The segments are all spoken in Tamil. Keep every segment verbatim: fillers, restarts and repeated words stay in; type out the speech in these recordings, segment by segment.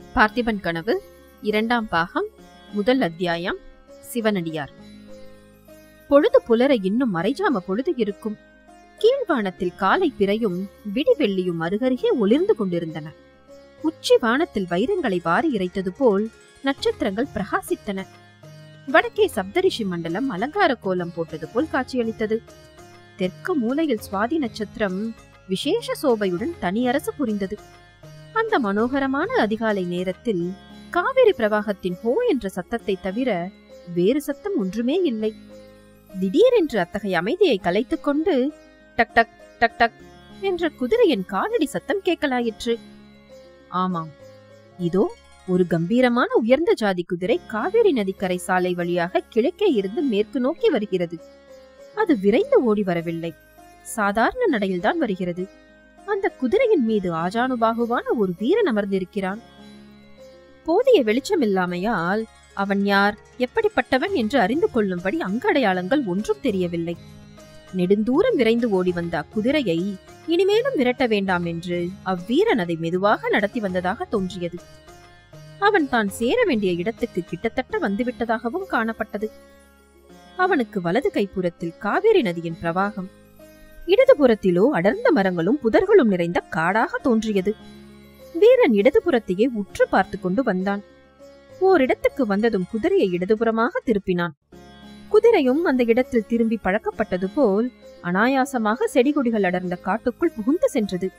பார்த்திபன் கனவு இரண்டாம் பாகம் முதல் அத்தியாயம். சிவனடியார். பொழுது புலர இன்னும் மறைஜாம பொழுது இருக்கும். கீழ்வானத்தில் காலை பிறையும் விடிவெள்ளியும் அருகருகே ஒளிர்ந்து கொண்டிருந்தன. உச்சி வானத்தில் வைரங்களை வாரி இறைத்தது போல் நட்சத்திரங்கள் பிரகாசித்தன. வடக்கே சப்தரிஷி மண்டலம் அலங்கார கோலம் போட்டது போல் காட்சியளித்தது. தெற்கு மூலையில் சுவாதி நட்சத்திரம் விசேஷ சோபையுடன் தனியரசு புரிந்தது. அந்த மனோகரமான அதிகாலை நேரத்தில் காவிரி பிரவாகத்தின் ஹோ என்ற சத்தத்தை தவிர வேறு சத்தம் ஒன்றுமே இல்லை. திடீரென்று அத்தகைய அமைதியை கலைத்துக் கொண்டு டக் டக் டக் டக் என்ற குதிரையின் காலடி சத்தம் கேட்கலாயிற்று. ஆமாம், இதோ ஒரு கம்பீரமான உயர்ந்த ஜாதி குதிரை காவிரி நதிக்கரை சாலை வழியாக கிழக்கே இருந்து மேற்கு நோக்கி வருகிறது. அது விரைந்து ஓடி வரவில்லை, சாதாரண நடையில்தான் வருகிறது. அந்த குதிரையின் மீது ஆஜானுபாகுவான ஒரு வீரன் அமர்ந்திருக்கிறான். போதிய வெளிச்சமில்லாமையால் அவன் யார், எப்படிப்பட்டவன் என்று அறிந்து கொள்ளும்படி அங்கடையாளங்கள் ஒன்றும் தெரியவில்லை. நெடுந்தூரம் விரைந்து ஓடி வந்த அக்குதிரையை இனிமேலும் விரட்ட வேண்டாம் என்று அவ்வீரன் அதை மெதுவாக நடத்தி வந்ததாக தோன்றியது. அவன் தான் சேர வேண்டிய இடத்துக்கு கிட்டத்தட்ட வந்துவிட்டதாகவும் காணப்பட்டது. அவனுக்கு வலது கைப்புறத்தில் காவிரி நதியின் பிரவாகம், இடதுபுறத்திலோ அடர்ந்த மரங்களும் புதர்களும் நிறைந்த காடாக தோன்றியது. வீரன் இடதுபுறத்தையே உற்று பார்த்து கொண்டு வந்தான். ஓரிடத்துக்கு வந்ததும் குதிரையை இடதுபுறமாக திருப்பினான். குதிரையும் அந்த இடத்தில் திரும்பி பழக்கப்பட்டது போல் அனாயாசமாக செடிகொடிகள் அடர்ந்த காட்டுக்குள் புகுந்து சென்றது.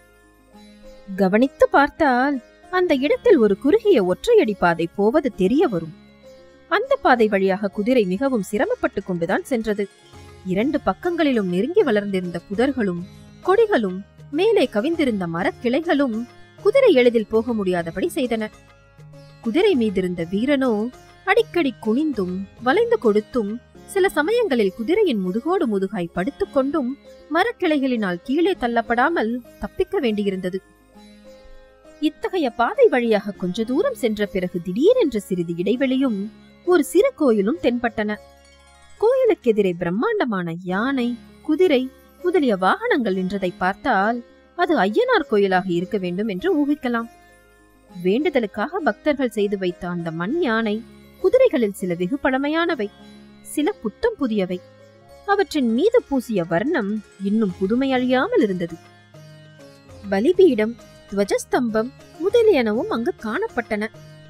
கவனித்து பார்த்தால் அந்த இடத்தில் ஒரு குறுகிய ஒற்றையடி பாதை போவது தெரிய வரும். அந்த பாதை வழியாக குதிரை மிகவும் சிரமப்பட்டு கொண்டுதான் சென்றது. இரண்டு பக்கங்களிலும் நெருங்கி வளர்ந்திருந்த புதர்களும் கொடிகளும் மேலே கவிந்திருந்த மரக்கிளைகளும் குதிரை எளிதில் போக முடியாதபடி செய்தன. குதிரை மீதிருந்த வீரனோ அடிக்கடி குனிந்தும் வளைந்து கொடுத்தும் சில சமயங்களில் குதிரையின் முதுகோடு முதுகாய் படுத்துக் கொண்டும் மரக்கிளைகளினால் கீழே தள்ளப்படாமல் தப்பிக்க வேண்டியிருந்தது. இத்தகைய பாதை வழியாக கொஞ்ச தூரம் சென்ற பிறகு திடீரென்று சிறிது இடைவெளியும் ஒரு சிறு கோயிலும் தென்பட்டன. கோயிலுக்கெதிரே பிரம்மாண்டமான யானை, குதிரை முதலிய வாகனங்கள் நின்றதை பார்த்தால் அது ஐயனார் கோயிலாக இருக்க வேண்டும் என்று ஊகிக்கலாம். வேண்டுதலுக்காக பக்தர்கள் செய்து வைத்த அந்த மண் யானை குதிரைகளில் சில வெகு பழமையானவை, சில புத்தம் புதியவை. அவற்றின் மீது பூசிய வர்ணம் இன்னும் புதுமை அழியாமல் இருந்தது. பலிபீடம், துவஜஸ்தம்பம் முதலியனவும் அங்கு காணப்பட்டன.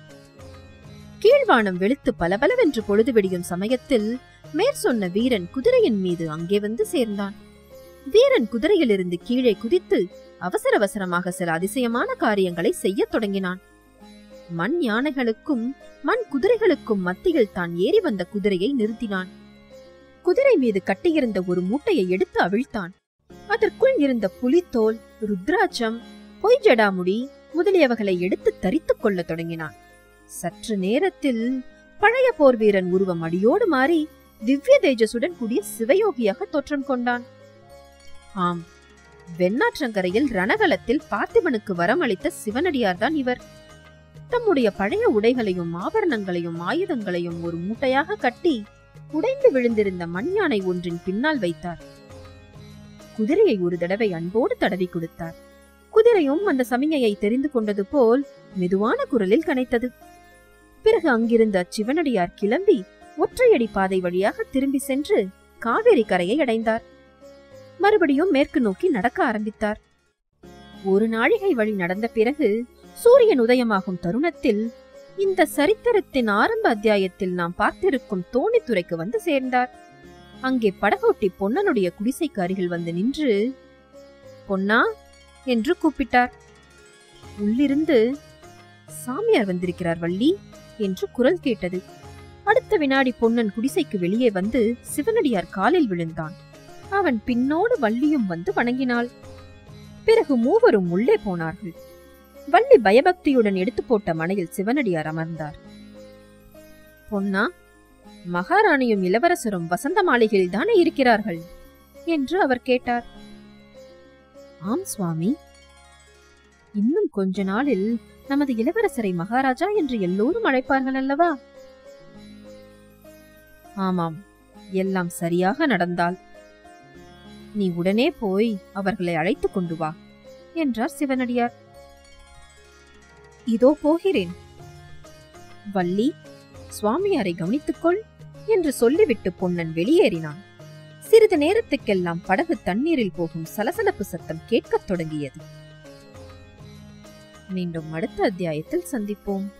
கீழ்வானம் வெளுத்து பலபலவென்று பொழுது விடியும் சமயத்தில் மேற்சொன்ன வீரன் குதிரையின் மீது அங்கே வந்து சேர்ந்தான். வீரன் குதிரையிலிருந்து கீழே குதித்து அவசர அவசரமாக சில அதிசயமான காரியங்களை செய்ய தொடங்கினான். மண் யானைகளுக்கும் மண் குதிரைகளுக்கும் மத்தியில் தான் ஏறி வந்த குதிரையை நிறுத்தினான். குதிரை மீது கட்டியிருந்த ஒரு மூட்டையை எடுத்து அவிழ்த்தான். அதற்குள் இருந்த புலித்தோல், ருத்ராட்சம், பொய் ஜடாமுடி முதலியவர்களை எடுத்து தரித்துக் கொள்ள தொடங்கினான். சற்று நேரத்தில் பழைய போர் வீரன் உருவம் அடியோடு மாறி திவ்ய தேஜசுடன் கூடிய சிவயோகியாக தோற்றம் கொண்டான். ஆம், வெண்ணாற்றங்கரையில் ரணகலத்தில் பார்த்திபனுக்கு வரமளித்த சிவனடியார்தான் இவர். தம்முடைய பழைய உடைகளையும் ஆபரணங்களையும் ஆயுதங்களையும் ஒரு மூட்டையாக கட்டி உடைந்து விழுந்திருந்த மண் யானை ஒன்றின் பின்னால் வைத்தார். குதிரையை ஒரு தடவை அன்போடு தடவி கொடுத்தார். குதிரையும் அந்த சமிஞையை தெரிந்து கொண்டது போல் மெதுவான குரலில் கனைத்தது. பிறகு அங்கிருந்த சிவனடியார் கிளம்பி ஒற்றையடி பாதை வழியாக திரும்பி சென்று காவேரி கரையை அடைந்தார். மறுபடியும் மேற்கு நோக்கி நடக்க ஆரம்பித்தார். ஒரு நாழிகை வழி நடந்த பிறகு சூரியன் உதயமாகும் தருணத்தில் இந்த சரித்திரத்தின் ஆரம்ப அத்தியாயத்தில் நாம் பார்த்திருக்கும் தோணித்துறைக்கு வந்து சேர்ந்தார். அங்கே படகோட்டி பொன்னனுடைய குடிசைக்கு அருகில் வந்து நின்று பொன்னா என்று கூப்பிட்டார். உள்ளிருந்து சாமியார் வந்திருக்கிறார் வள்ளி என்று குரல் கேட்டது. அடுத்த வினாடி பொன்னன் குடிசைக்கு வெளியே வந்து சிவனடியார் காலில் விழுந்தான். அவன் பின்னோடு வள்ளியும் வந்து வணங்கினாள். பிறகு மூவரும் உள்ளே போனார்கள். வள்ளி பயபக்தியுடன் எடுத்து போட்ட மனையில் சிவனடியார் அமர்ந்தார். பொன்னா, மகாராணியும் இளவரசரும் வசந்த மாளிகையில் தானே இருக்கிறார்கள் என்று அவர் கேட்டார். ஆம் சுவாமி, இன்னும் கொஞ்ச நாளில் நமது இளவரசரை மகாராஜா என்று எல்லோரும் அழைப்பார்கள் அல்லவா? ஆமாம், எல்லாம் சரியாக நடந்தால். நீ உடனே போய் அவர்களை அழைத்துக் கொண்டு வா என்றார் சிவனடியார். இதோ போகிறேன் வள்ளி, சுவாமியாரை கவனித்துக்கொள் என்று சொல்லிவிட்டு பொன்னன் வெளியேறினான். சிறிது நேரத்துக்கெல்லாம் படகு தண்ணீரில் போகும் சலசலப்பு சத்தம் கேட்கத் தொடங்கியது. மீண்டும் அடுத்த அத்தியாயத்தில் சந்திப்போம்.